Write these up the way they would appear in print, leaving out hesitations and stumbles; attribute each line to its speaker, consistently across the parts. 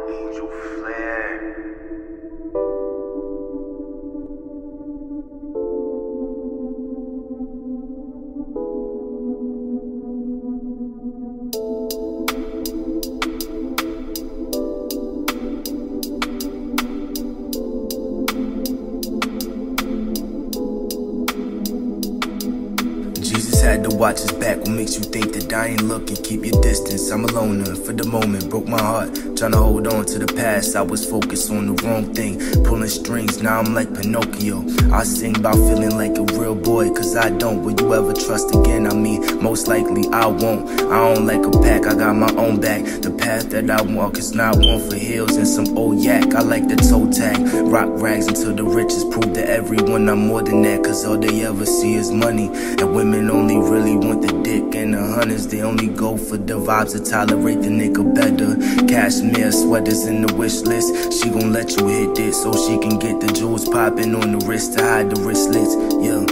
Speaker 1: Angel Flare.
Speaker 2: Jesus had to watch his back. What makes you think that I ain't looking? Keep your distance, I'm a loner for the moment. Broke my heart, trying to hold on to the past. I was focused on the wrong thing, pulling strings, now I'm like Pinocchio. I sing about feeling like a real boy, cause I don't. Will you ever trust again? I mean, most likely I won't. I don't like a pack, I got my own back. The path that I walk is not one for hills and some old yak. I like the toe tag, rock rags until the riches prove to everyone I'm more than that. Cause all they ever see is money, and women only really want the dick and the hunters. They only go for the vibes to tolerate the nigga better. Cashmere sweaters in the wish list. She gon' let you hit it so she can get the jewels popping on the wrist to hide the wristlets. Yeah.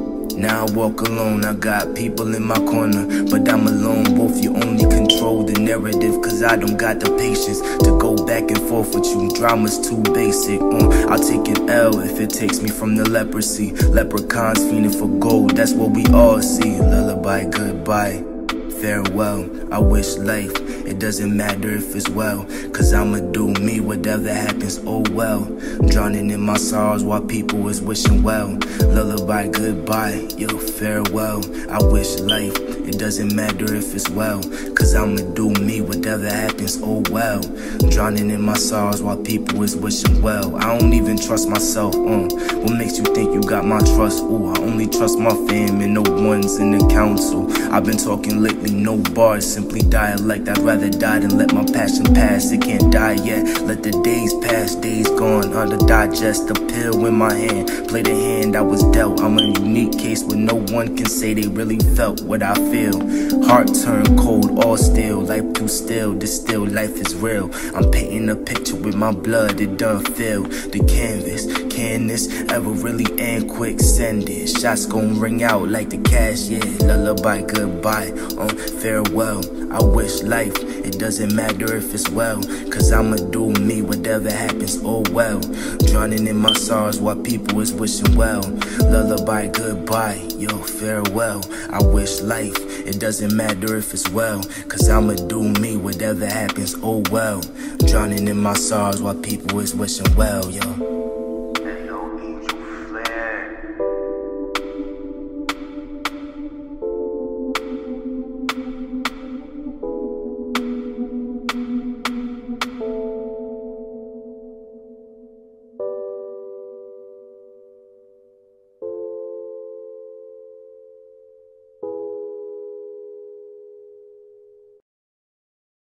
Speaker 2: Now I walk alone, I got people in my corner, but I'm alone. Both you only control the narrative, cause I don't got the patience to go back and forth with you. Drama's too basic. I'll take an L if it takes me from the leprosy. Leprechauns fiending for gold, that's what we all see. Lullaby, goodbye, farewell. I wish life, it doesn't matter if it's well, cause I'ma do me, whatever happens, oh well. I'm drowning in my sorrows while people is wishing well. Lullaby, goodbye, yo, farewell. I wish life, it doesn't matter if it's well, cause I'ma do me, whatever happens, oh well. I'm drowning in my sorrows while people is wishing well. I don't even trust myself, what makes you think you got my trust? Ooh, I only trust my fam and no one's in the council. I've been talking lately, no bars, simply dialect. I'd rather die than let my passion pass. It can't die yet, let the days pass, days gone, to digest the pill in my hand. Play the hand I was dealt. I'm a unique case where no one can say they really felt what I feel. Heart turned cold, all still, life too still, this still life is real. I'm painting a picture with my blood, it done filled the canvas. Can this ever really end? Quick, send it. Shots gon' ring out like the cash, yeah. Lullaby, goodbye, farewell. I wish life, it doesn't matter if it's well, cause I'ma do me, whatever happens, oh well. Drowning in my sorrows while people is wishing well. Lullaby, goodbye, yo, farewell. I wish life, it doesn't matter if it's well, cause I'ma do me, whatever happens, oh well. Drowning in my sorrows while people is wishing well, yo.